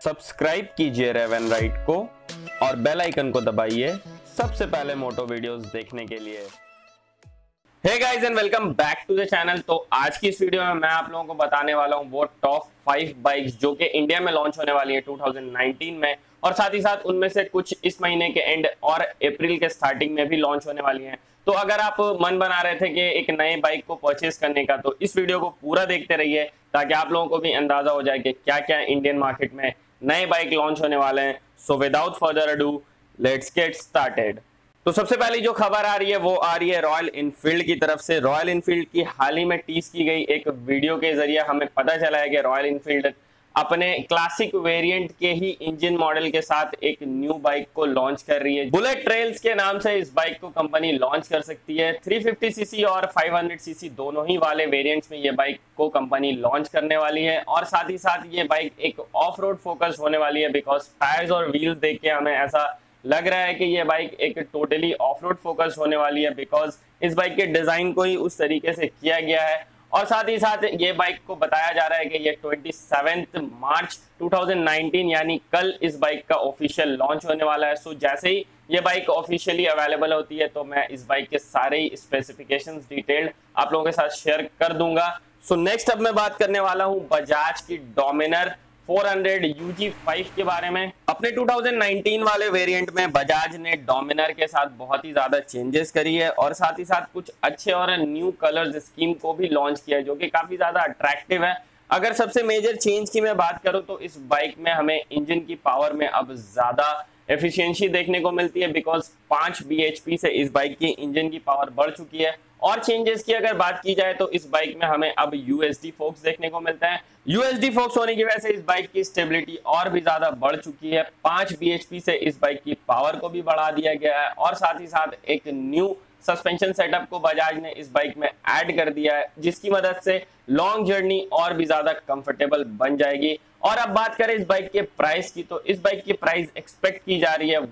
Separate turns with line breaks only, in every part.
Subscribe कीजिए Raven right को और बेल आइकन को दबाइए सबसे पहले मोटो वीडियोस देखने के लिए। Hey guys and welcome back to the channel. तो आज की इस वीडियो में मैं आप लोगों को बताने वाला हूं वो टॉप 5 बाइक्स जो कि इंडिया में लॉन्च होने वाली है 2019 में, और साथ ही साथ उनमें से कुछ इस महीने के एंड और अप्रैल के स्टार्टिंग में भी लॉन्च होने वाली हैं। तो अगर आप मन बना रहे थे कि एक नए बाइक को परचेस करने का, तो इस वीडियो को पूरा देखते रहिए ताकि आप लोगों को भी अंदाजा हो जाए कि क्या क्या इंडियन मार्केट में नए बाइक लॉन्च होने वाले हैं। So without further ado let's get started. तो सबसे पहली जो खबर आ रही है वो आ रही है रॉयल इनफील्ड की तरफ से। रॉयल इनफील्ड की हाल ही में टीज की गई एक वीडियो के जरिए हमें पता चला है कि रॉयल इनफील्ड अपने क्लासिक वेरिएंट के ही इंजन मॉडल के साथ एक न्यू बाइक को लॉन्च कर रही है। बुलेट ट्रेल्स के नाम से इस बाइक को कंपनी लॉन्च कर सकती है। 350 सीसी और 500 सीसी दोनों ही वाले वेरिएंट्स में ये बाइक को कंपनी लॉन्च करने वाली है, और साथ ही साथ ये बाइक एक ऑफ रोड फोकस होने वाली है बिकॉज टायर्स और व्हील्स देख के हमें ऐसा लग रहा है कि ये बाइक एक टोटली ऑफ रोड फोकस होने वाली है बिकॉज इस बाइक के डिजाइन को ही उस तरीके से किया गया है। और साथ ही साथ ये बाइक को बताया जा रहा है कि ये 27 मार्च 2019 यानी कल इस बाइक का ऑफिशियल लॉन्च होने वाला है। सो जैसे ही ये बाइक ऑफिशियली अवेलेबल होती है तो मैं इस बाइक के सारे स्पेसिफिकेशंस डिटेल्ड आप लोगों के साथ शेयर कर दूंगा। सो नेक्स्ट अब मैं बात करने वाला हूं बजाज की डोमिनर 400 UG5 के बारे में। अपने 2019 वाले वेरिएंट में बजाज ने डोमिनर के साथ बहुत ही ज्यादा चेंजेस करी है, और साथ ही साथ कुछ अच्छे और न्यू कलर्स स्कीम को भी लॉन्च किया है जो कि काफी ज्यादा अट्रैक्टिव है। अगर सबसे मेजर चेंज की मैं बात करूं तो इस बाइक में हमें इंजन की पावर में अब ज्यादा एफिशिएंसी देखने को मिलती है बिकॉज 5 bhp से इस बाइक की इंजन की पावर बढ़ चुकी है। और चेंजेस की अगर बात की जाए तो इस बाइक में हमें अब यूएसडी फोक्स देखने को मिलता है। यूएसडी फोक्स होने की वजह से इस बाइक की स्टेबिलिटी और भी ज्यादा बढ़ चुकी है। 5 bhp से इस बाइक की पावर को भी बढ़ा दिया गया है, और साथ ही साथ एक न्यू सस्पेंशन सेटअप को बजाज ने इस बाइक में ऐड कर दिया है जिसकी मदद से लॉन्ग जर्नी और भी ज्यादा कंफर्टेबल बन जाएगी। और अब बात करें इस बाइक के प्राइस की, तो इस बाइक की प्राइस एक्सपेक्ट की जा रही है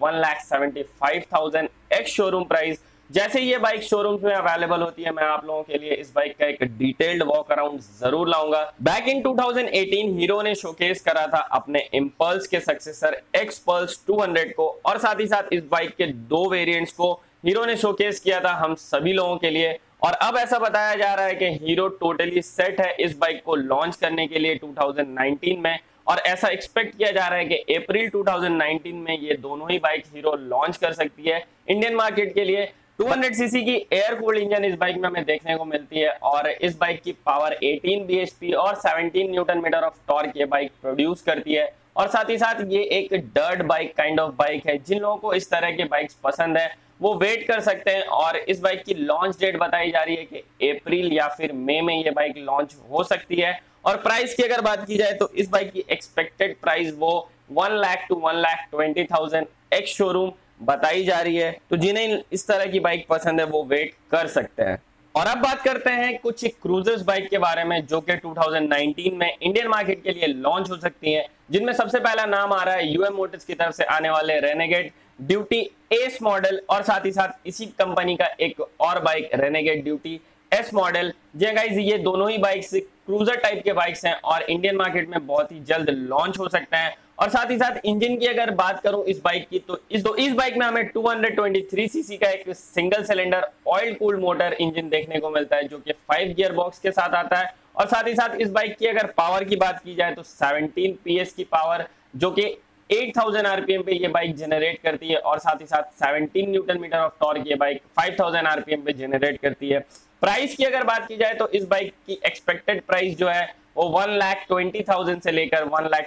1,75,000 एक्स शोरूम प्राइस। जैसे ये बाइक शोरूम्स में अवेलेबल होती है मैं आप लोगों के लिए इस बाइक का एक डिटेल्ड वॉक अराउंड जरूर लाऊंगा। बैक इन 2018 हीरो ने शोकेस करा था अपने इंपल्स के सक्सेसर एक्स-पल्स 200 को, और साथ ही साथ इस बाइक के दो वेरिएंट्स को हीरो ने शोकेस किया था हम सभी लोगों के लिए। और अब ऐसा बताया जा रहा है कि हीरो टोटली सेट है इस बाइक को लॉन्च करने के लिए 2019 में, और ऐसा एक्सपेक्ट किया जा रहा है कि अप्रैल 2019 में ये दोनों ही बाइक हीरो लॉन्च कर सकती है इंडियन मार्केट के लिए। 200 सीसी की एयर कूल्ड इंजन इस बाइक में हमें देखने को मिलती है, और इस बाइक की पावर 18 bhp और 17 न्यूटन मीटर ऑफ टॉर्क ये बाइक प्रोड्यूस करती है। और साथ ही साथ ये एक dirt bike kind of bike है। जिन लोगों को इस तरह के बाइक्स पसंद है वो वेट कर सकते हैं, और इस बाइक की लॉन्च डेट बताई जा रही है कि अप्रैल या फिर मई में ये बाइक लॉन्च हो सकती है। और प्राइस की अगर बात की जाए तो इस बाइक की एक्सपेक्टेड प्राइस वो 1 लाख to 1,20,000 एक्स शोरूम बताई जा रही है। तो जिन्हें इस तरह की बाइक पसंद है वो वेट कर सकते हैं। और अब बात करते हैं कुछ क्रूजर्स बाइक के बारे में जो कि 2019 में इंडियन मार्केट के लिए लॉन्च हो सकती हैं, जिनमें सबसे पहला नाम आ रहा है यूएम मोटर्स की तरफ से आने वाले रेनेगेड ड्यूटी एस मॉडल, और साथ ही साथ इसी कंपनी का एक और bike Renegade Duty S model. जी गाइस, ये दोनों ही बाइक्स क्रूजर टाइप के बाइक्स हैं और इंडियन मार्केट में बहुत ही जल्द लॉन्च हो सकता है। और साथ ही साथ इंजन की अगर बात करूं इस बाइक की, तो इस बाइक में हमें 223 सीसी का एक single cylinder oil cooled motor engine देखने को मिलता है जो कि 5 गियर बॉक्स के साथ आता है। और साथ ही साथ इस बाइक की अगर पावर की बात की जाए तो 17 PS की पावर जो कि 8000 RPM पे ये बाइक जनरेट करती है, और साथ ही साथ 17 न्यूटन मीटर ऑफ टॉर्क ये बाइक 5000 RPM पे जनरेट करती है। प्राइस की अगर बात की जाए तो इस बाइक की एक्सपेक्टेड प्राइस जो है वो 1,20,000 से लेकर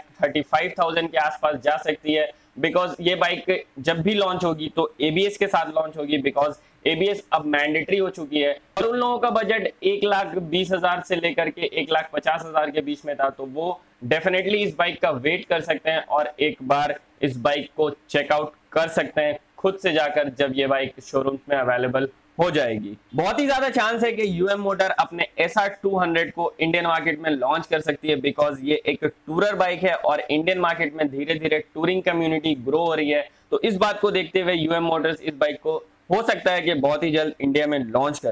1,35,000 के आसपास जा सकती है बिकॉज ये बाइक जब भी लॉन्च होगी तो ABS के साथ लॉन्च होगी बिकॉज ABS अब मैंडेटरी हो चुकी है। और उन लोगों का बजट 1,20,000 से लेकर के 1,50,000 के बीच में था, तो वो डेफिनेटली इस बाइक का वेट कर सकते हैं और एक बार इस बाइक को चेकआउट कर सकते हैं खुद से जाकर जब ये बाइक शोरूम्स में अवेलेबल हो जाएगी। बहुत ही ज्यादा चांस है कि यूएम मोटर अपने SR 200 को इंडियन मार्केट में लॉन्च कर सकती है बिकॉज ये एक टूरर बाइक है और इंडियन मार्केट में धीरे धीरे टूरिंग कम्युनिटी ग्रो हो रही है। तो इस बात को देखते हुए यूएम मोटर्स इस बाइक को हो सकता है कि बहुत ही जल्द इंडिया में लॉन्च कर दे।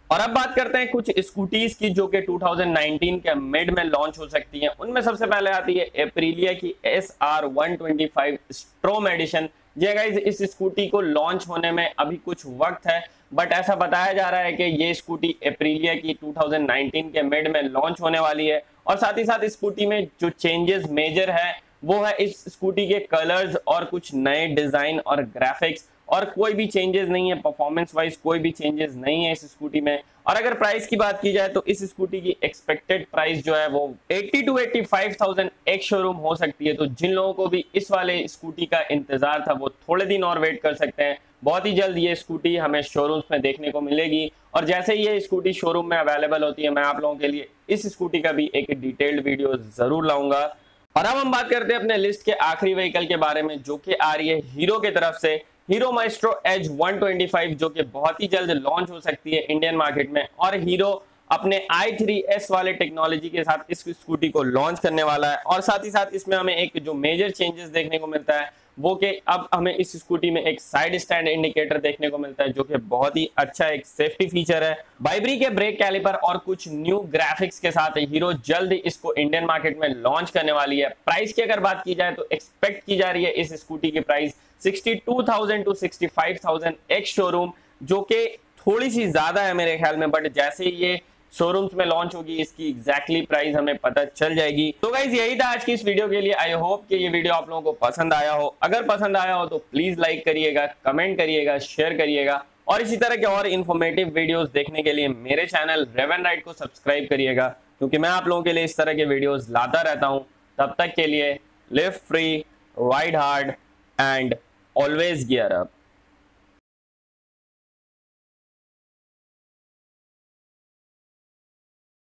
और अब बात करते हैं कुछ स्कूटीज की जो कि 2019 के मिड में लॉन्च हो सकती हैं। उनमें सबसे पहले आती है एप्रिलिया की SR125 स्ट्रोम एडिशन। ये गाइस इस स्कूटी को लॉन्च होने में अभी कुछ वक्त है, बट ऐसा बताया जा रहा है कि ये स्कूटी एप्रिलिया की 2019 के मिड में लॉन्च होने वाली है। और साथ ही साथ स्कूटी में जो चेंजेस मेजर है वो है इस स्कूटी के कलर्स और कुछ नए डिजाइन और ग्राफिक्स, और कोई भी चेंजेस नहीं है परफॉर्मेंस वाइज, कोई भी चेंजेस नहीं है इस स्कूटी में। और अगर प्राइस की बात की जाए तो इस स्कूटी की एक्सपेक्टेड प्राइस जो है वो 80 to 85,000 एक्स शोरूम हो सकती है। तो जिन लोगों को भी इस वाले स्कूटी का इंतजार था वो थोड़े दिन और वेट कर सकते हैं। बहुत ही जल्द ये स्कूटी हमें शोरूम्स में देखने को मिलेगी, और जैसे ही ये स्कूटी शोरूम में अवेलेबल होती है मैं आप लोगों के लिए इस स्कूटी का भी एक डिटेल्ड वीडियो जरूर लाऊंगा। और अब हम बात करते हैं अपने लिस्ट के आखिरी व्हीकल के बारे में, जो कि आ रही है हीरो की तरफ से हीरो माइस्ट्रो एज 125, जो कि बहुत ही जल्द लॉन्च हो सकती है इंडियन मार्केट में। और हीरो अपने i3s वाले टेक्नोलॉजी के साथ इस स्कूटी को लॉन्च करने वाला है। और साथ ही साथ इसमें हमें एक जो मेजर चेंजेस देखने को मिलता है वो कि अब हमें इस स्कूटी में एक साइड स्टैंड इंडिकेटर देखने को मिलता है, जो कि बहुत ही अच्छा एक सेफ्टी फीचर है। वाइब्री के ब्रेक कैलिपर और कुछ न्यू ग्राफिक्स के साथ हीरो जल्द इसको इंडियन मार्केट में लॉन्च करने वाली है। प्राइस की अगर बात की जाए तो एक्सपेक्ट की जा रही है इस स्कूटी की प्राइस 62,000 to 65,000 एक्स शोरूम, जो कि थोड़ी सी ज्यादा है मेरे ख्याल में, बट जैसे ही ये शोरूम्स में लॉन्च होगी इसकी एग्जैक्टली प्राइस हमें पता चल जाएगी। तो गाइज यही था आज की इस वीडियो के लिए। आई होप कि ये वीडियो आप लोगों को पसंद आया हो। अगर पसंद आया हो तो प्लीज लाइक करिएगा, कमेंट करिएगा, शेयर करिएगा, और इसी तरह के और इन्फॉर्मेटिव वीडियोस देखने के लिए मेरे चैनल रेव एंड राइट को सब्सक्राइब करिएगा, क्योंकि मैं आप लोगों के लिए इस तरह के वीडियोस लाता रहता हूं। तब तक के लिए live free, ride hard and always gear up.